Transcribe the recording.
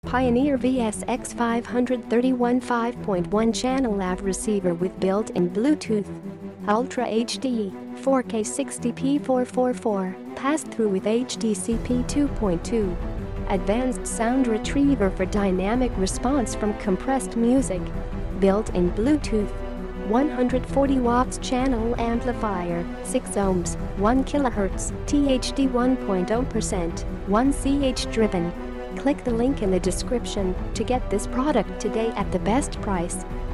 Pioneer VSX 531 5.1 channel AV receiver with built-in Bluetooth. Ultra HD, 4K 60p 444, pass-through with HDCP 2.2. Advanced sound retriever for dynamic response from compressed music. Built-in Bluetooth. 140 watts channel amplifier, 6 ohms, 1 kHz, THD 1.0%, 1 CH driven. Click the link in the description to get this product today at the best price.